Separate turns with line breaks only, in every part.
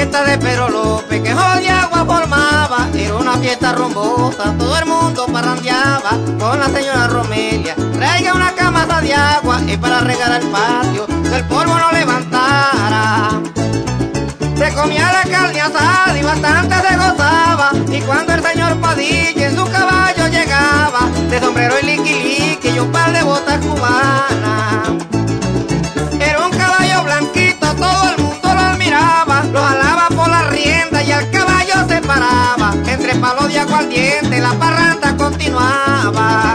fiesta de Pedro López, que de agua formaba, era una fiesta rombosa, todo el mundo parrandeaba con la señora Romelia. Traiga una camada de agua y para regar el patio, que el polvo no levantara. Se comía la carne asada y bastante se gozaba, y cuando el señor Padilla en su caballo llegaba, de sombrero y liqui y un par de botas cubanas. Era un caballo blanquito, todo el mundo lo admiraba, lo jalaba por la rienda y al caballo se paraba. Entre palos de aguardiente la parranda continuaba.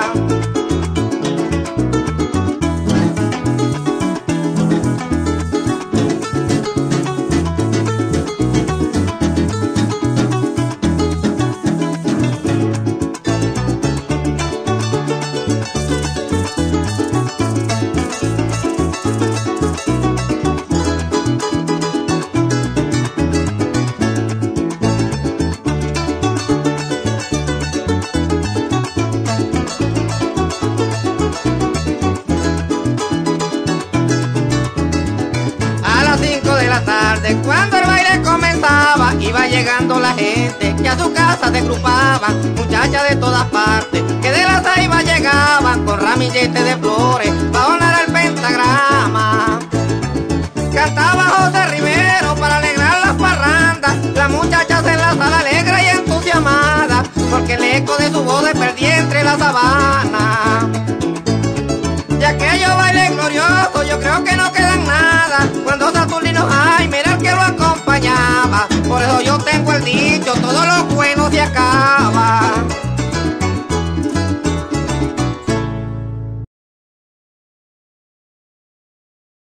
Cuando el baile comenzaba, iba llegando la gente que a su casa se agrupaban, muchachas de todas partes que de la Ceiba llegaban con ramilletes de flores para honrar el pentagrama. Cantaba José Rivero para alegrar las parrandas, las muchachas en la sala alegre y entusiasmadas, porque el eco de su voz se perdía entre la sabana. De aquellos bailes gloriosos yo creo que no quedan nada, cuando Saturnino Jaime era el que lo acompañaba. Por eso yo tengo el dicho, todos los buenos de acá